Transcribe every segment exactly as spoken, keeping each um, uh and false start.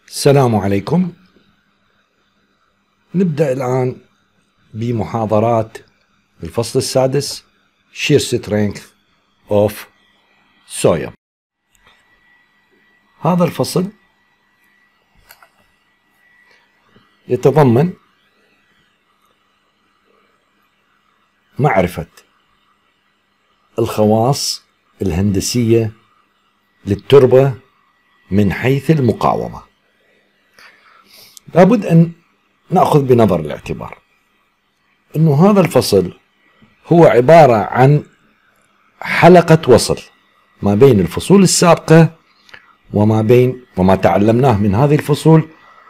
السلام عليكم. نبدأ الآن بمحاضرات الفصل السادس Shear Strength of Soil. هذا الفصل يتضمن معرفة الخواص الهندسية للتربة من حيث المقاومة. لابد أن نأخذ بنظر الاعتبار أنه هذا الفصل هو عبارة عن حلقة وصل ما بين الفصول السابقة وما بين وما تعلمناه من هذه الفصول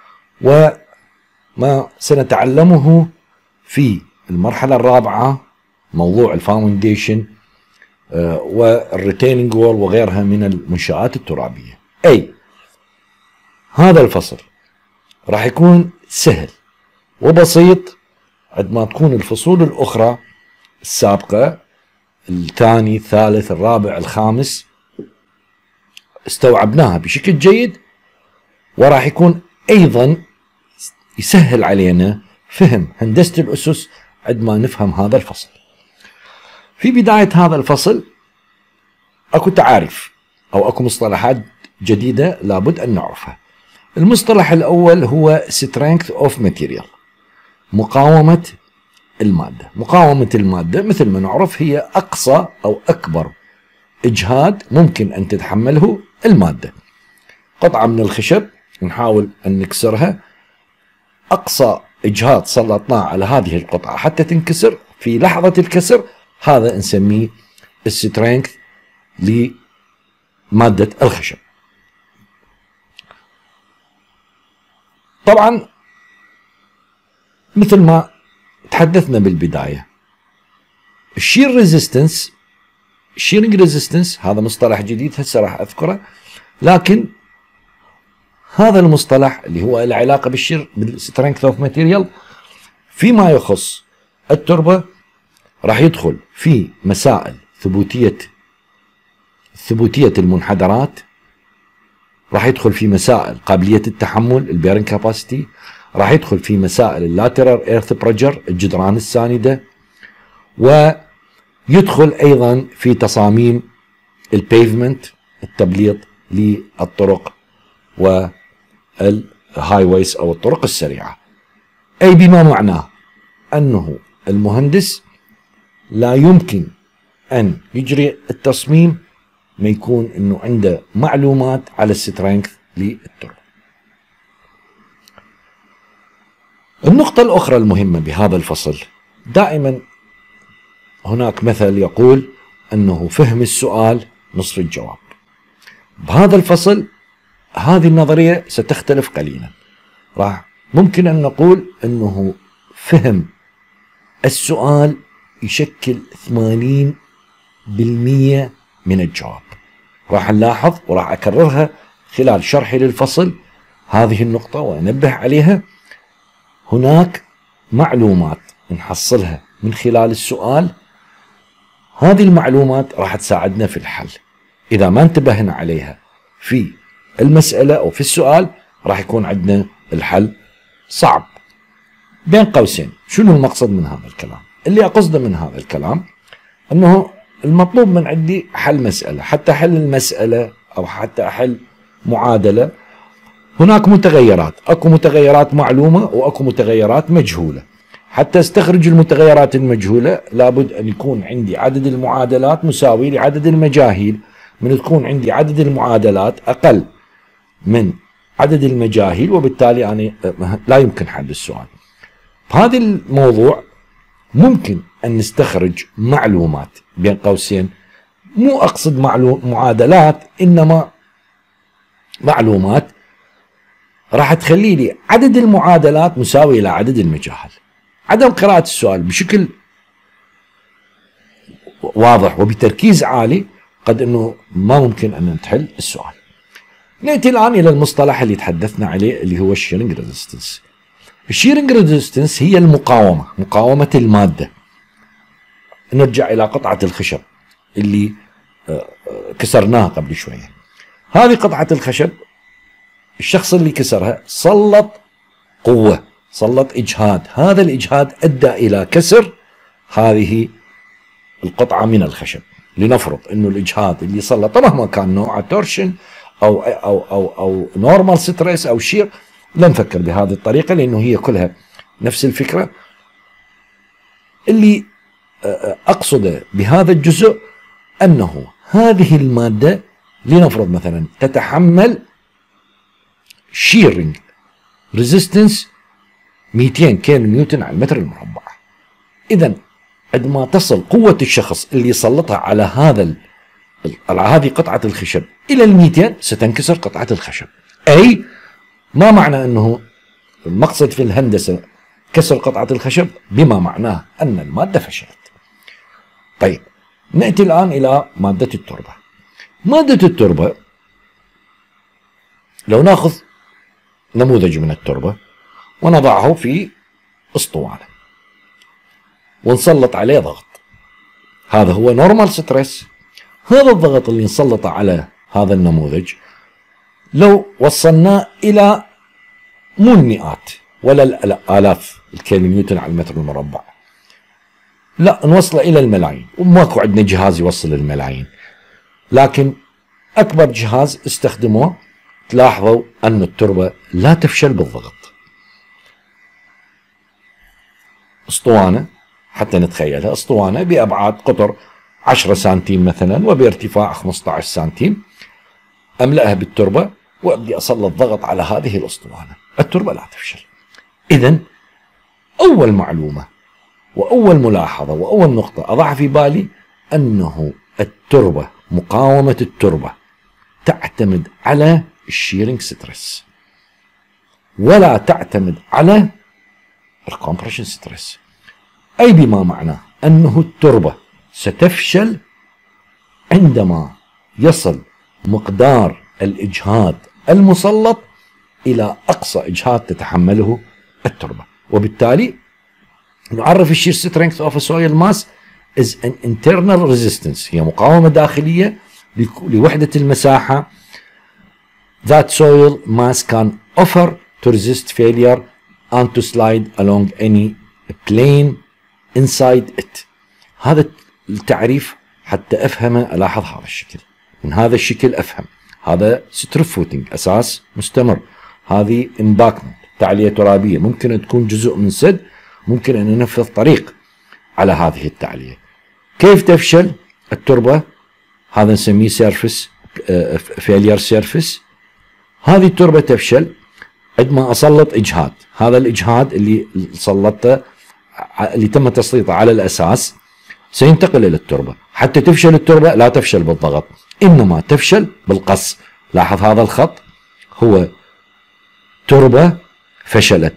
وما سنتعلمه في المرحلة الرابعة، موضوع الفاونديشن والريتيننج وول وغيرها من المنشآت الترابية. أي هذا الفصل راح يكون سهل وبسيط عندما تكون الفصول الأخرى السابقة الثاني الثالث الرابع الخامس استوعبناها بشكل جيد، وراح يكون أيضا يسهل علينا فهم هندسة الأسس عندما نفهم هذا الفصل. في بداية هذا الفصل أكو تعاريف أو أكو مصطلحات جديدة لابد أن نعرفها. المصطلح الأول هو strength of material، مقاومة المادة. مقاومة المادة مثل ما نعرف هي أقصى أو أكبر إجهاد ممكن أن تتحمله المادة. قطعة من الخشب نحاول أن نكسرها، أقصى إجهاد سلطناه على هذه القطعة حتى تنكسر في لحظة الكسر، هذا نسميه السترينث لمادة الخشب. طبعا مثل ما تحدثنا بالبداية، الشير ريزيستنس الشيرنج ريزيستنس هذا مصطلح جديد هسه راح أذكره، لكن هذا المصطلح اللي هو له علاقة بالشير بالسترينث اوف ماتيريال فيما يخص التربة راح يدخل في مسائل ثبوتية ثبوتية المنحدرات، راح يدخل في مسائل قابلية التحمل البيرنج كاباسيتي، راح يدخل في مسائل اللاترال ايرث بريشر الجدران الساندة، ويدخل ايضا في تصاميم البيفمنت التبليط للطرق والهاي ويز او الطرق السريعة. اي بما معناه انه المهندس لا يمكن ان يجري التصميم ما يكون انه عنده معلومات على السترينث للتربة. النقطة الأخرى المهمة بهذا الفصل، دائما هناك مثل يقول أنه فهم السؤال نصف الجواب. بهذا الفصل هذه النظرية ستختلف قليلا، راح ممكن أن نقول أنه فهم السؤال يشكل ثمانين بالمئة من الجواب. راح نلاحظ وراح أكررها خلال شرحي للفصل هذه النقطة وأنبه عليها. هناك معلومات نحصلها من خلال السؤال، هذه المعلومات راح تساعدنا في الحل. إذا ما انتبهنا عليها في المسألة أو في السؤال راح يكون عندنا الحل صعب. بين قوسين، شنو المقصد من هذا الكلام؟ اللي أقصده من هذا الكلام أنه المطلوب من عندي حل مسألة. حتى حل المسألة أو حتى أحل معادلة هناك متغيرات، أكو متغيرات معلومة وأكو متغيرات مجهولة. حتى استخرج المتغيرات المجهولة لابد أن يكون عندي عدد المعادلات مساوي لعدد المجاهيل. من تكون عندي عدد المعادلات أقل من عدد المجاهيل وبالتالي أنا لا يمكن حل السؤال. بهذا الموضوع ممكن أن نستخرج معلومات بين قوسين، مو أقصد معادلات إنما معلومات راح تخلي لي عدد المعادلات مساوي إلى عدد المجاهل. عدم قراءة السؤال بشكل واضح وبتركيز عالي قد أنه ما ممكن أن نحل السؤال. نأتي الآن إلى المصطلح اللي تحدثنا عليه اللي هو الشيرنج ريزيستنس. الشيرنج ريزيستنس هي المقاومة، مقاومة المادة. نرجع إلى قطعة الخشب اللي كسرناها قبل شوية. هذه قطعة الخشب الشخص اللي كسرها سلط قوة، سلط إجهاد، هذا الإجهاد أدى إلى كسر هذه القطعة من الخشب. لنفرض أنه الإجهاد اللي سلطه مهما كان نوعه تورشن أو أو أو أو نورمال ستريس أو شير، لا نفكر بهذه الطريقة لأنه هي كلها نفس الفكرة. اللي أقصده بهذا الجزء أنه هذه المادة لنفرض مثلا تتحمل شيرنج ريزيستنس مئتين كيلو نيوتن على المتر المربع. إذا عندما تصل قوة الشخص اللي يسلطها على هذا على هذه قطعة الخشب إلى المئتين ستنكسر قطعة الخشب. أي ما معنى أنه المقصد في الهندسة كسر قطعة الخشب، بما معناه أن المادة فشلت. طيب نأتي الآن إلى مادة التربة. مادة التربة لو نأخذ نموذج من التربة ونضعه في اسطوانة ونسلط عليه ضغط، هذا هو نورمال ستريس. هذا الضغط اللي نسلطه على هذا النموذج لو وصلناه إلى مو المئات ولا الآلاف الكيلو نيوتن على المتر المربع، لا نوصله إلى الملايين، وماكو عندنا جهاز يوصل الملايين، لكن أكبر جهاز استخدموه تلاحظوا أن التربة لا تفشل بالضغط. اسطوانة حتى نتخيلها، اسطوانة بأبعاد قطر عشرة سنتيم مثلا وبارتفاع خمسة عشر سنتيم، أملأها بالتربة وأبدي أسلط ضغط على هذه الاسطوانة، التربة لا تفشل. إذن أول معلومة وأول ملاحظة وأول نقطة أضعها في بالي أنه التربة، مقاومة التربة تعتمد على الشيرنج ستريس ولا تعتمد على الكومبريشن ستريس. أي بما معناه أنه التربة ستفشل عندما يصل مقدار الإجهاد المسلط إلى أقصى إجهاد تتحمله التربة. وبالتالي نعرف الشير سترينث اوف سويل ماس is an internal resistance، هي مقاومة داخلية لوحدة المساحة that soil mass can offer to resist failure and to slide along any plane inside it. هذا التعريف حتى أفهمه ألاحظ هذا الشكل، من هذا الشكل أفهم هذا ستريب فوتنج، أساس مستمر، هذه امباكمنت، تعلية ترابية، ممكن تكون جزء من سد، ممكن أن ننفذ طريق على هذه التعلية. كيف تفشل التربة؟ هذا نسميه سيرفس فيلير سيرفس. هذه التربة تفشل عندما أسلط إجهاد، هذا الإجهاد اللي سلطته اللي تم تسليطه على الأساس سينتقل إلى التربة. حتى تفشل التربة لا تفشل بالضغط، إنما تفشل بالقص. لاحظ هذا الخط هو تربة فشلت،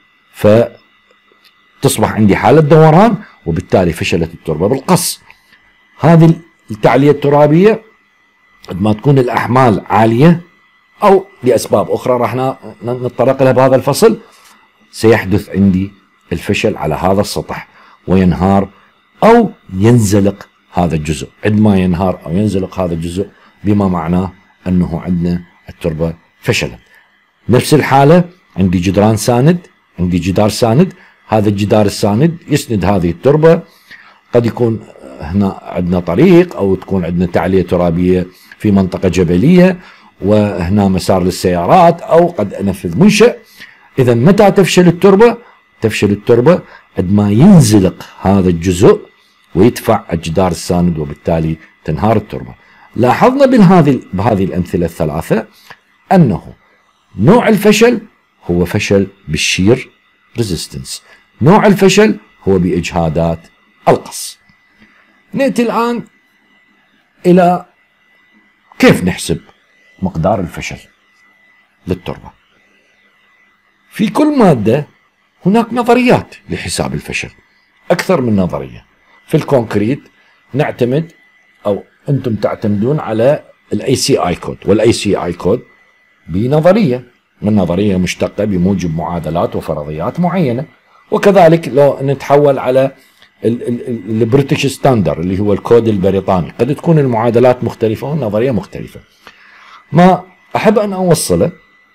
فتصبح عندي حالة دوران وبالتالي فشلت التربة بالقص. هذه التعلية الترابية عندما تكون الأحمال عالية أو لأسباب أخرى راح نتطرق لها بهذا الفصل، سيحدث عندي الفشل على هذا السطح وينهار أو ينزلق هذا الجزء. عندما ينهار أو ينزلق هذا الجزء بما معناه أنه عندنا التربة فشلت. نفس الحالة عندي جدران ساند، عندي جدار ساند، هذا الجدار الساند يسند هذه التربة، قد يكون هنا عندنا طريق أو تكون عندنا تعلية ترابية في منطقة جبلية وهنا مسار للسيارات أو قد أنفذ منشأ. إذا متى تفشل التربة؟ تفشل التربة عندما ينزلق هذا الجزء ويدفع الجدار الساند وبالتالي تنهار التربة. لاحظنا بهذه بهذه الأمثلة الثلاثة أنه نوع الفشل هو فشل بالشير ريزيستنس، نوع الفشل هو بإجهادات القص. نأتي الآن إلى كيف نحسب مقدار الفشل للتربة. في كل مادة هناك نظريات لحساب الفشل، أكثر من نظرية. في الكونكريت نعتمد أو أنتم تعتمدون على الاي سي اي كود، والاي سي اي كود بنظرية من نظرية مشتقة بموجب معادلات وفرضيات معينة. وكذلك لو نتحول على البريتش ستاندر اللي هو الكود البريطاني، قد تكون المعادلات مختلفة والنظرية مختلفة. ما أحب أن أوصله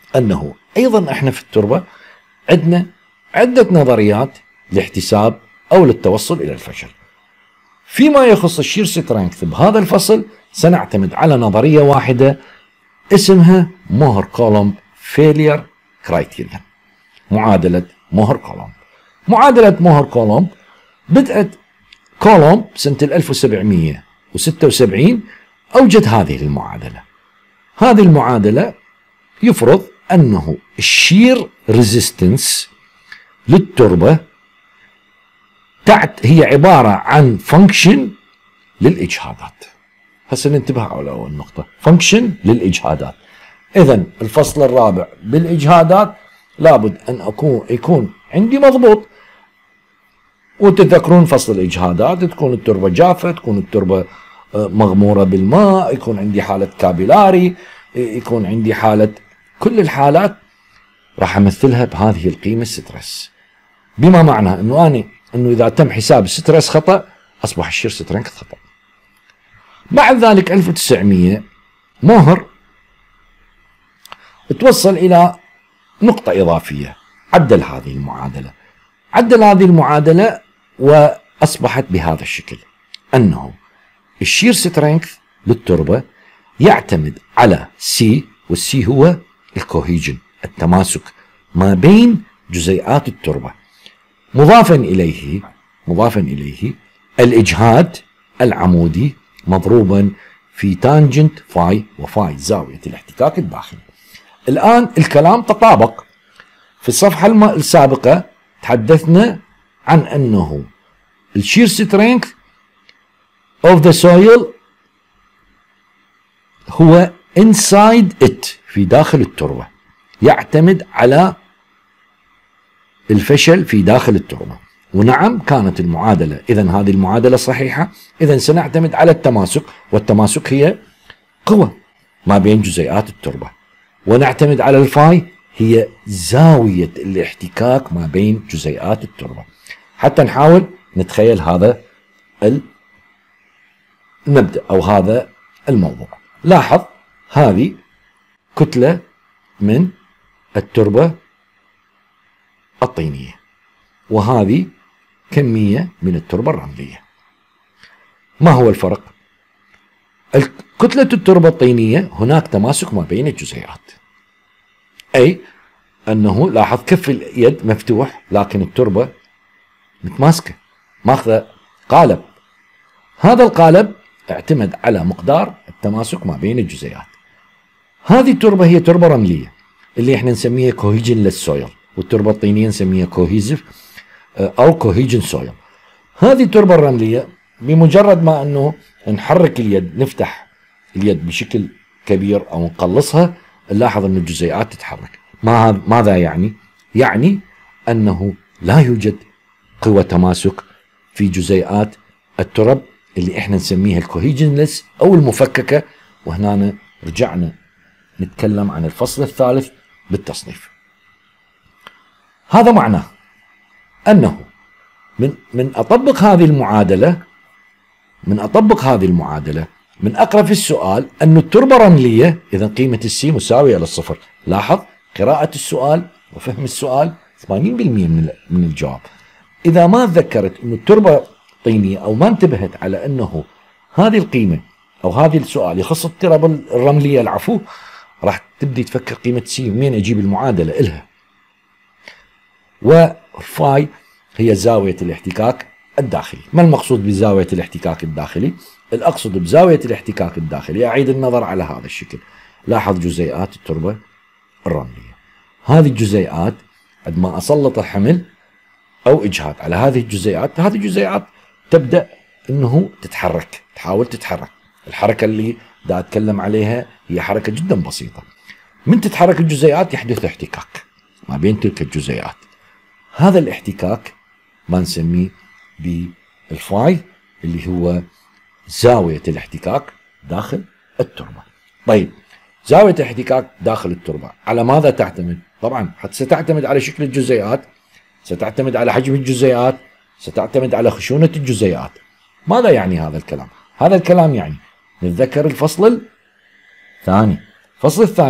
أنه أيضا إحنا في التربة عندنا عدة نظريات لاحتساب أو للتوصل إلى الفشل. فيما يخص الشير سترينث بهذا الفصل سنعتمد على نظرية واحدة اسمها موهر كولومب فيلير كرايتيريان، معادلة موهر كولومب. معادلة موهر كولومب بدأت كولومب سنة ألف وسبعمئة وستة وسبعين، أوجد هذه المعادلة. هذه المعادلة يفرض أنه الشير ريزيستنس للتربة هي عبارة عن فانكشن للإجهادات. هسه ننتبه على أول نقطة، فانكشن للإجهادات. إذن الفصل الرابع بالإجهادات لابد أن أكون يكون عندي مضبوط. وتذكرون فصل الإجهادات تكون التربة جافة، تكون التربة مغمورة بالماء، يكون عندي حالة كابيلاري، يكون عندي حالة، كل الحالات راح أمثلها بهذه القيمة ستريس، بما معنى أنه أنا أنه إذا تم حساب الستريس خطأ أصبح الشير سترينث خطأ. بعد ذلك ألف وتسعمئة موهر توصل إلى نقطة إضافية، عدل هذه المعادلة عدل هذه المعادلة وأصبحت بهذا الشكل، أنه الشير سترينث للتربة يعتمد على سي، والسي هو الكوهيجن، التماسك ما بين جزيئات التربة، مضافا إليه مضافا إليه الإجهاد العمودي مضروبا في تانجنت فاي وفاي زاوية الاحتكاك الداخلي. الآن الكلام تطابق. في الصفحة السابقة تحدثنا عن أنه الشير سترينث of the soil هو inside it، في داخل التربة، يعتمد على الفشل في داخل التربة. ونعم كانت المعادلة، إذن هذه المعادلة صحيحة. إذن سنعتمد على التماسك، والتماسك هي قوة ما بين جزيئات التربة، ونعتمد على الفاي هي زاوية الاحتكاك ما بين جزيئات التربة، حتى نحاول نتخيل هذا المبدأ أو هذا الموضوع. لاحظ هذه كتلة من التربة الطينية، وهذه كمية من التربة الرملية. ما هو الفرق؟ كتلة التربة الطينية هناك تماسك ما بين الجزيئات، أي أنه لاحظ كف اليد مفتوح لكن التربة متماسكة ماخذة قالب. هذا القالب اعتمد على مقدار التماسك ما بين الجزيئات. هذه التربة هي تربة رملية اللي احنا نسميها كوهيجن للسويل، والتربة الطينية نسميها كوهيزيف أو كوهيجن سويل. هذه التربة الرملية بمجرد ما أنه نحرك اليد، نفتح اليد بشكل كبير أو نقلصها، نلاحظ أن الجزيئات تتحرك. ماذا يعني؟ يعني أنه لا يوجد قوة تماسك في جزيئات الترب اللي احنا نسميها الكوهيجنلس أو المفككة. وهنا رجعنا نتكلم عن الفصل الثالث بالتصنيف. هذا معناه أنه من من أطبق هذه المعادلة من أطبق هذه المعادلة من أقرأ في السؤال أن التربة رملية، إذا قيمة السي مساوية للصفر. لاحظ قراءة السؤال وفهم السؤال ثمانين بالمئة من من الجواب. إذا ما تذكرت أن التربة طينية أو ما انتبهت على أنه هذه القيمة أو هذه السؤال يخص التربة الرملية العفو، راح تبدي تفكر قيمة سي ومين أجيب المعادلة إلها. وفاي هي زاوية الاحتكاك الداخلي. ما المقصود بزاوية الاحتكاك الداخلي؟ الأقصد بزاوية الاحتكاك الداخلي أعيد النظر على هذا الشكل. لاحظ جزيئات التربة الرملية، هذه الجزيئات عندما أسلط الحمل أو إجهاد على هذه الجزيئات، هذه الجزيئات تبدأ أنه تتحرك، تحاول تتحرك. الحركة اللي دا أتكلم عليها هي حركة جدا بسيطة. من تتحرك الجزيئات يحدث احتكاك ما بين تلك الجزيئات. هذا الاحتكاك ما نسميه بالفاي اللي هو زاوية الاحتكاك داخل التربة. طيب زاوية الاحتكاك داخل التربة على ماذا تعتمد؟ طبعا ستعتمد على شكل الجزيئات، ستعتمد على حجم الجزيئات، ستعتمد على خشونة الجزيئات. ماذا يعني هذا الكلام؟ هذا الكلام يعني نتذكر الفصل الثاني. الفصل الثاني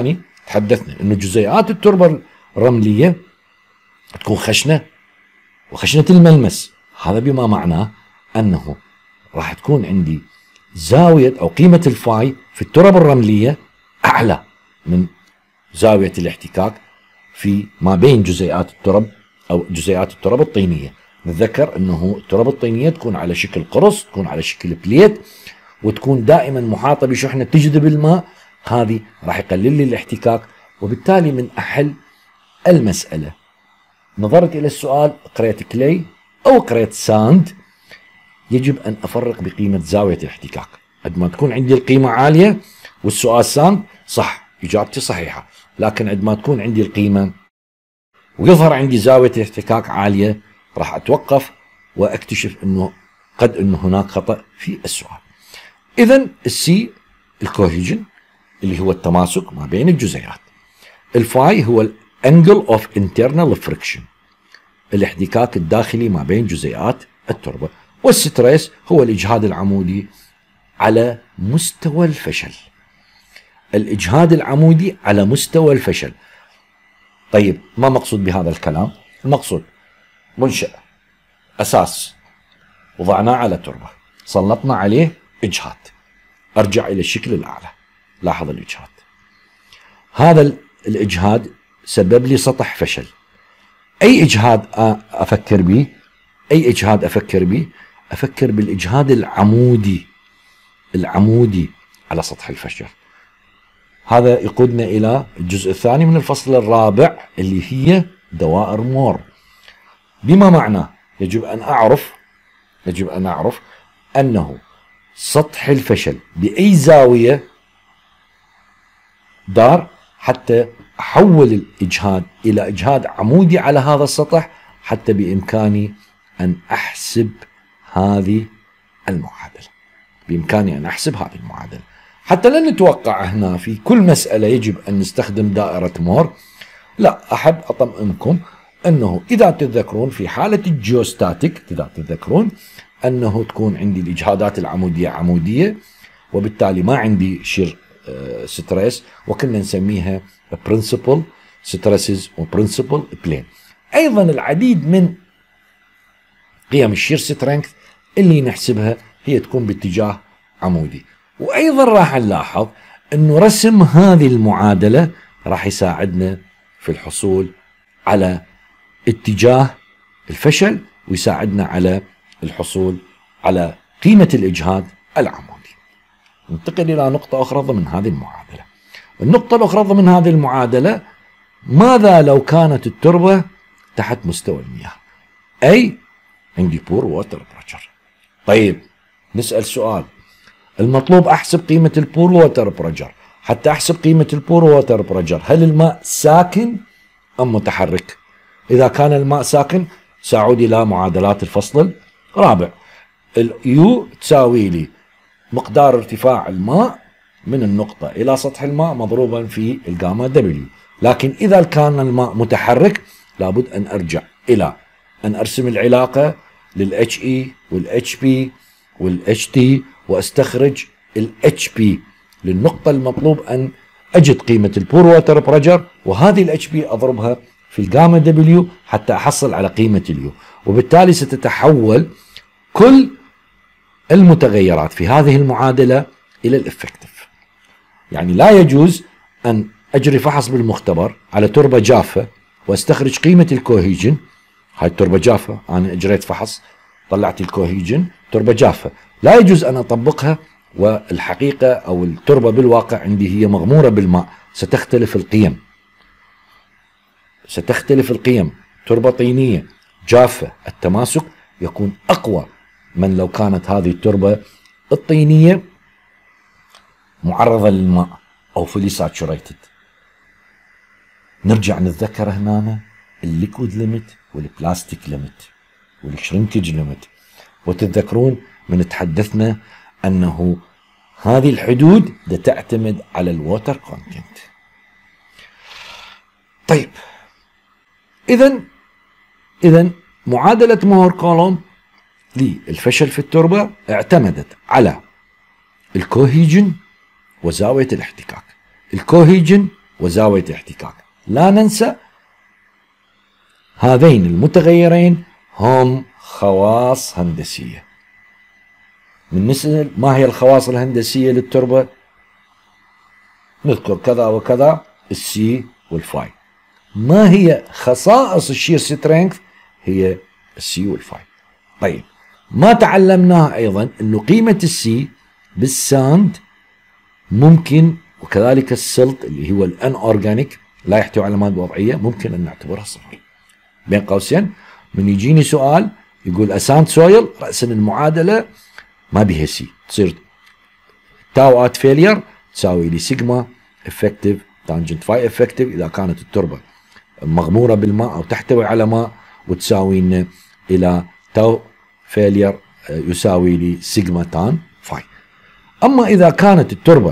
تحدثنا انه جزيئات التربة الرملية تكون خشنة وخشنة الملمس، هذا بما معناه انه راح تكون عندي زاوية او قيمة الفاي في الترب الرملية اعلى من زاوية الاحتكاك في ما بين جزيئات الترب او جزيئات الترب الطينية. نتذكر انه الترب الطينية تكون على شكل قرص، تكون على شكل بليت، وتكون دائما محاطة بشحنة تجذب الماء، هذه راح يقلل لي الاحتكاك، وبالتالي من احل المسألة نظرت الى السؤال قريت كلي او قريت ساند، يجب ان افرق بقيمة زاوية الاحتكاك. عندما تكون عندي القيمة عالية والسؤال ساند صح اجابتي صحيحة، لكن عندما تكون عندي القيمة ويظهر عندي زاوية الاحتكاك عالية راح اتوقف واكتشف انه قد انه هناك خطأ في السؤال. اذا السي الكوهيجن اللي هو التماسك ما بين الجزيئات، الفاي هو الانجل اوف انترنال فريكشن الاحتكاك الداخلي ما بين جزيئات التربة، والستريس هو الاجهاد العمودي على مستوى الفشل. الاجهاد العمودي على مستوى الفشل. طيب ما مقصود بهذا الكلام؟ المقصود منشأ اساس وضعناه على تربة، سلطنا عليه اجهاد، ارجع الى الشكل الاعلى، لاحظ الاجهاد، هذا الاجهاد سبب لي سطح فشل. اي اجهاد افكر به؟ اي اجهاد افكر به؟ افكر بالاجهاد العمودي العمودي على سطح الفشل. هذا يقودنا الى الجزء الثاني من الفصل الرابع اللي هي دوائر مور، بما معناه يجب ان اعرف يجب ان اعرف انه سطح الفشل باي زاوية دار حتى احول الاجهاد الى اجهاد عمودي على هذا السطح، حتى بامكاني ان احسب هذه المعادلة. بامكاني ان احسب هذه المعادلة، حتى لا نتوقع هنا في كل مسألة يجب ان نستخدم دائرة مور. لا، احب اطمئنكم انه اذا تتذكرون في حالة الجيوستاتيك، اذا تتذكرون انه تكون عندي الاجهادات العمودية عمودية، وبالتالي ما عندي شير ستريس، وكنا نسميها برنسبل ستريسز وبرنسبل بلين. ايضا العديد من قيم الشير سترينث اللي نحسبها هي تكون باتجاه عمودي. وايضا راح نلاحظ انه رسم هذه المعادلة راح يساعدنا في الحصول على اتجاه الفشل، ويساعدنا على الحصول على قيمة الاجهاد العمودي. ننتقل الى نقطة اخرى ضمن هذه المعادلة. النقطة الاخرى ضمن هذه المعادلة، ماذا لو كانت التربة تحت مستوى المياه؟ اي عندي بور ووتر بريشر. طيب نسأل سؤال، المطلوب احسب قيمة البور ووتر بريشر. حتى احسب قيمة البور ووتر بريشر، هل الماء ساكن ام متحرك؟ اذا كان الماء ساكن سأعود الى معادلات الفصل الرابع. اليو تساوي لي مقدار ارتفاع الماء من النقطة الى سطح الماء مضروبا في الجاما دبليو. لكن اذا كان الماء متحرك لابد ان ارجع الى ان ارسم العلاقة للاتش اي والاتش بي والاتش تي، واستخرج الاتش بي للنقطة المطلوب ان اجد قيمة البور ووتر بريشر، وهذه الاتش بي اضربها في الجاما دبليو حتى احصل على قيمة اليو. وبالتالي ستتحول كل المتغيرات في هذه المعادلة الى الافكتيف. يعني لا يجوز ان اجري فحص بالمختبر على تربة جافة واستخرج قيمة الكوهيجن. هاي التربة جافة، انا اجريت فحص طلعت الكوهيجن تربة جافة، لا يجوز ان اطبقها والحقيقة او التربة بالواقع عندي هي مغمورة بالماء. ستختلف القيم ستختلف القيم تربة طينية جافة التماسك يكون اقوى من لو كانت هذه التربة الطينية معرضة للماء او فولي ساتشوريتد. نرجع نتذكر هنا الليكويد ليميت والبلاستيك ليميت والشرينكج ليميت، وتتذكرون من تحدثنا انه هذه الحدود تعتمد على الووتر كونتنت. طيب اذا اذا معادلة مور كولوم للفشل في التربة اعتمدت على الكوهيجن وزاوية الاحتكاك. الكوهيجن وزاوية الاحتكاك. لا ننسى هذين المتغيرين هم خواص هندسية. من نسأل ما هي الخواص الهندسية للتربة؟ نذكر كذا وكذا، السي والفاي. ما هي خصائص الشير سترينث؟ هي السي والفاي. طيب ما تعلمناه ايضا انه قيمة السي بالساند ممكن، وكذلك السلط اللي هو الان اورجانيك لا يحتوي على مواد وضعية، ممكن ان نعتبرها صفر. بين قوسين من يجيني سؤال يقول اساند سويل، رأسا المعادلة ما بها سي، تصير تاو ات فيلير تساوي لي سيجما افكتيف تانجنت فاي افكتيف اذا كانت التربة مغمورة بالماء او تحتوي على ماء، وتساوي لنا الى تاو فيلير يساوي لي سيجما تان فاي. اما اذا كانت التربة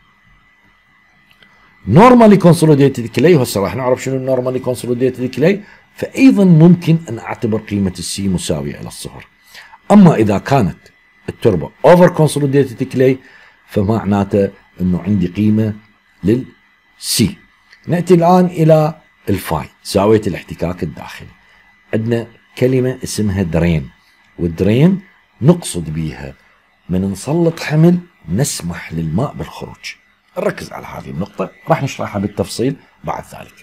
نورمالي كونسوليديتد كلي، وهسه راح نعرف شنو النورمالي كونسوليديتد كلي، فايضا ممكن ان اعتبر قيمة السي مساوية الى الصفر. اما اذا كانت التربة اوفر كونسوليديتد كلي فمعناته انه عندي قيمة للسي. نأتي الان الى الفاي، زاوية الاحتكاك الداخلي. عندنا كلمة اسمها درين، والدرين نقصد بيها من نسلط حمل نسمح للماء بالخروج. نركز على هذه النقطة، راح نشرحها بالتفصيل بعد ذلك.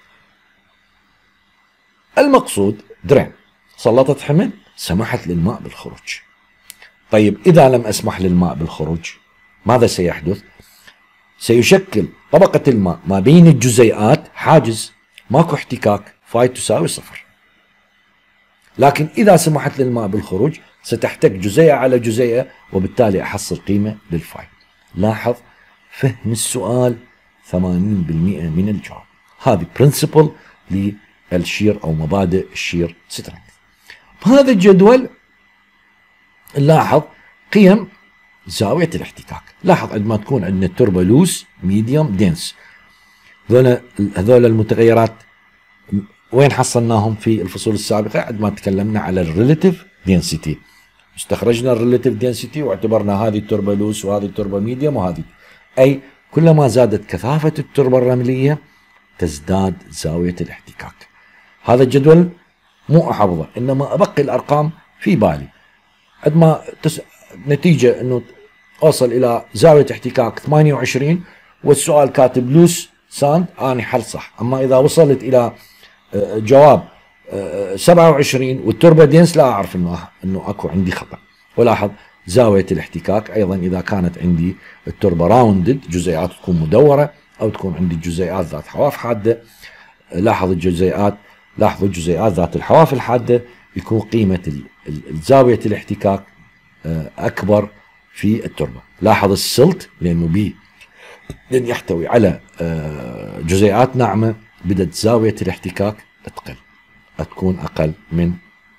المقصود درين، سلطت حمل سمحت للماء بالخروج. طيب إذا لم أسمح للماء بالخروج ماذا سيحدث؟ سيشكل طبقة الماء ما بين الجزيئات حاجز، ماكو احتكاك، فاي تساوي صفر. لكن إذا سمحت للماء بالخروج ستحتك جزيئة على جزيئة، وبالتالي أحصل قيمة للفاي. لاحظ فهم السؤال ثمانين بالمئة من الجواب. هذه برنسبل للشير أو مبادئ الشير سترينث. بهذا الجدول نلاحظ قيم زاوية الاحتكاك. لاحظ عندما تكون عندنا التربة لوس ميديوم دينس، هذول هذول المتغيرات وين حصلناهم في الفصول السابقة؟ عندما تكلمنا على الريليتيف دينسيتي، استخرجنا الريليتيف دينسيتي واعتبرنا هذه التربة لوس وهذه التربة ميديوم وهذه، أي كلما زادت كثافة التربة الرملية تزداد زاوية الاحتكاك. هذا الجدول مو أحفظه، إنما أبقي الأرقام في بالي. عندما تس... نتيجة إنه أوصل إلى زاوية احتكاك ثمانية وعشرين والسؤال كاتب لوس ساند، أنا حل صح. أما إذا وصلت إلى جواب سبعة وعشرين والتربة دينس لا أعرف إنه إنه أكو عندي خطأ. ولاحظ زاوية الاحتكاك أيضا إذا كانت عندي التربة راوندد، جزيئات تكون مدورة، أو تكون عندي جزيئات ذات حواف حادة. لاحظ الجزيئات، لاحظوا الجزيئات ذات الحواف الحادة يكون قيمة زاوية الاحتكاك أكبر في التربة. لاحظ السلت لأنه بي لأن يحتوي على جزيئات ناعمة، بدأت زاوية الاحتكاك تقل، تكون أقل من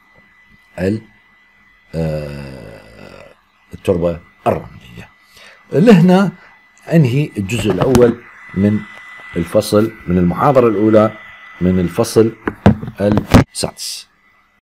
التربة الرملية. لهنا أنهي الجزء الأول من الفصل، من المحاضرة الأولى من الفصل السادس.